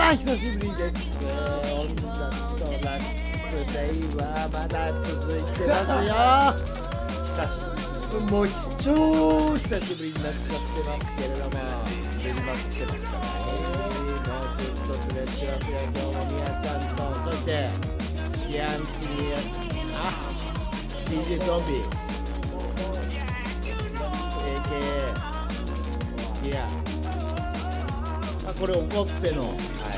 さん久しぶりです。女とラッツデイはまだ続いてますよ。もう超久しぶりになっちゃってますけれども、練馬ってますからね。もうずっと滑ってますよ。今日もみやちゃんと、そしてキアンチにDJ ゾンビ AKA ギア、これ怒っての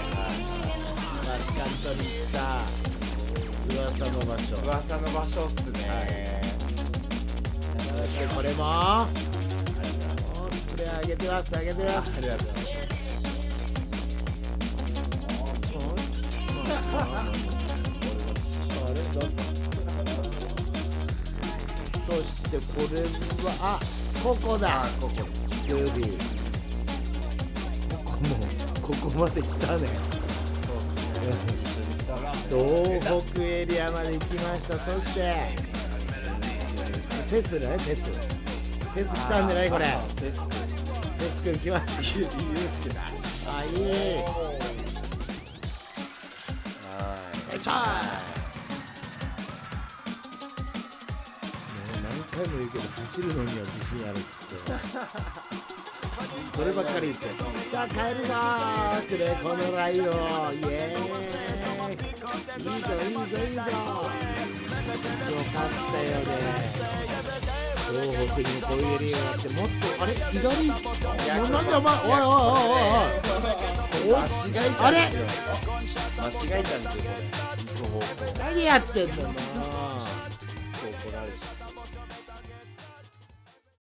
マスカントに行った噂の場所っすね。そしてこれもスプレー上げてます。ありがとうございます。そしてこれはここだ。ここルビー。ここまで来たね。東北エリアまで行きました。そしてテスね、テス来たんじゃないこれ。テス君来ました。いい。よいしょ。何回も言うけど走るのには自信あるってそればっかり言って、さあ帰るぞーってね、このライドイエーイ、いいぞよかったよね。東北にもこういうエリアがあって、もっとあれ左なんでお前おいあれ間違えたんですよこれ。 何やってんのな。 怒られちゃった。